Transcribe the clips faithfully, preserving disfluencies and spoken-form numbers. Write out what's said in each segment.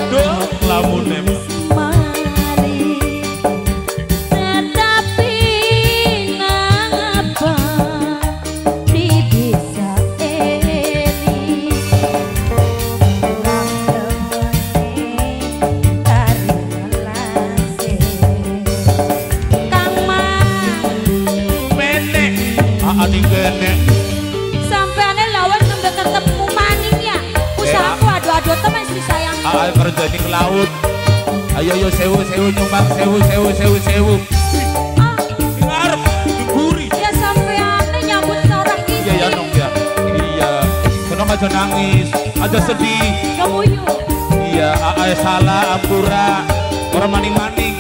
Duh, lamune. Sampeane lawan nembe ketemu maning ya. Usahaku adu-adu temen si sayang. Ah, kerja di laut. Ayo yo sewu sewu nyumbang sewu sewu sewu sewu. Ah, ngarep diguri. Ya sampeane nyambut orang ini. Iya ya nong ya. Iya. Kenapa aja nangis, aja sedih. Kemuyu. Iya, ae salah ampura. Orang maning-maning.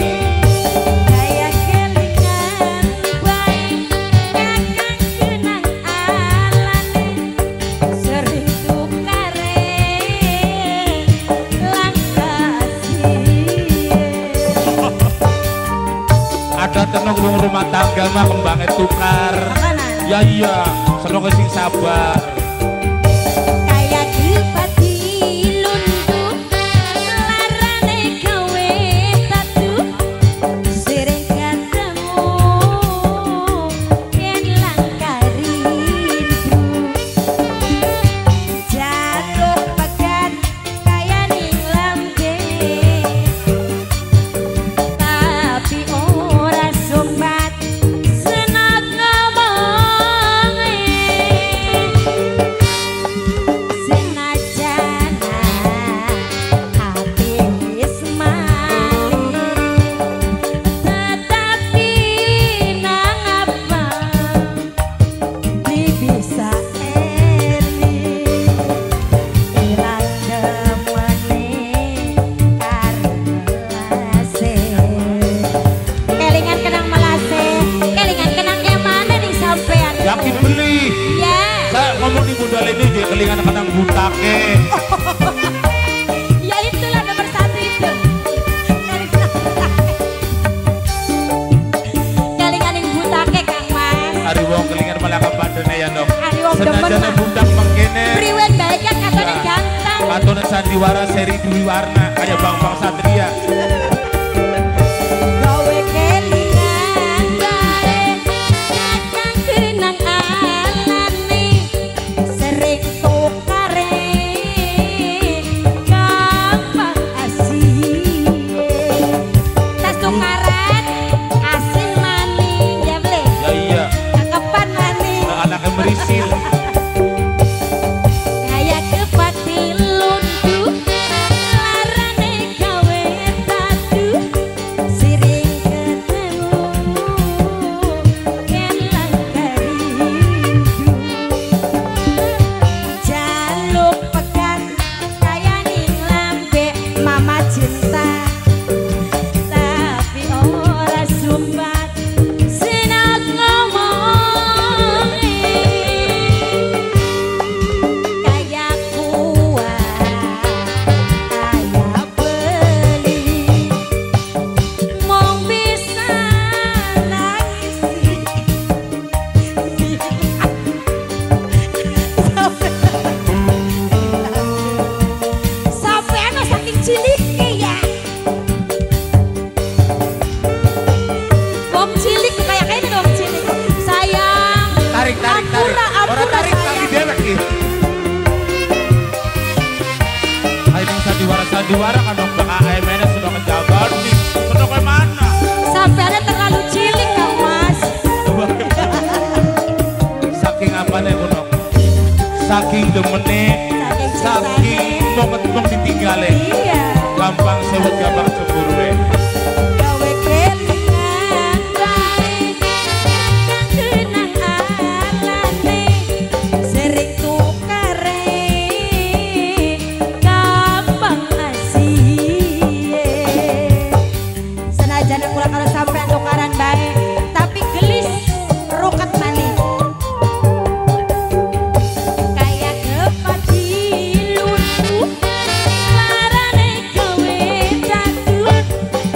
Ada tenang rumah tangga mah kembangnya tukar. Ya iya, seneng sing sabar. Kayak dipati luntur larane gawe tatu sering ketemu yen langkah rindu jatuh pekat kayak ning lambe tapi ora sumbat senat ngomong senajan habis mali tetapi nang apa bisa erni ilang demene karo melase kelingan kenang melase kelingan kenang yang mana nih sampean Yakin beli. ya Saya ngomong di Bunda Leni je kelingan kadang butake. ya itulah nomor satu itu kelingan yang butake Kang Mas Hari wong kelingan malah kapadene ya dok. Hari wong demen Senajan mah. budak mengkene. priwen baik kan katanya Ya. ganteng Katone sandiwara seri Dwi Warna kayak Bang Bang Satria. gawe kelingan bae kakang kenang alane sering tukare gampang asih tas tukaran asih maning ya ble Ya iya, cakepan maning anaknya merisil. kayak kepati luntur larane gawe tatu sering ketemu yen langkah rindu jaluk pekan kaya ning lambe mama cinta tapi ora sumbat senat ngomong kayak kuat kayak beli mau bisa nangis sampean saking ciliknya ya wong cilik kayak kayaknya wong cilik sayang Tarik tarik tarik. ampura Orang ampura tarik kaki sayang dewek nih. Ayo ning sandiwara sandiwara kan dong bang A M N sudah kejabat nih. Sudah ke mana? sampeannya terlalu cilik Kang Mas Saking apa nih kuno? Saking demene, Saking saking mong-mong ditinggalin. iya Gampang sewet gampang cemburu we. gawe kelingan bae kakang kenang alane sering tukare gampang asih senajan kurang kalau sampean tukaran bae tapi gelis ruket maning kayak kepati luntur larane gawe tatu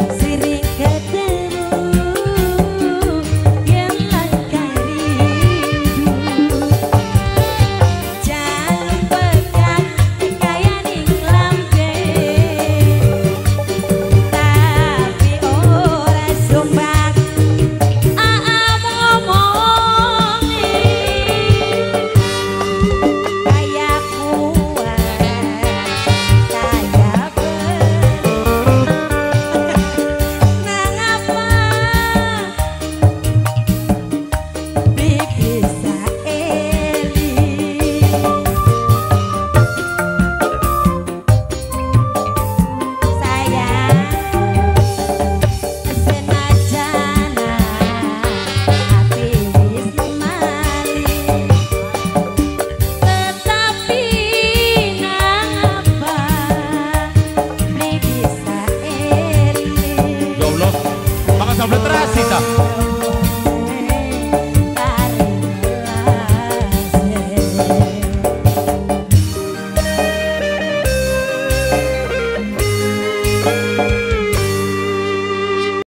sisa.